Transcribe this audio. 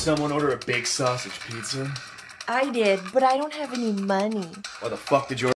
someone order a big sausage pizza? I did, but I don't have any money. Why the fuck did you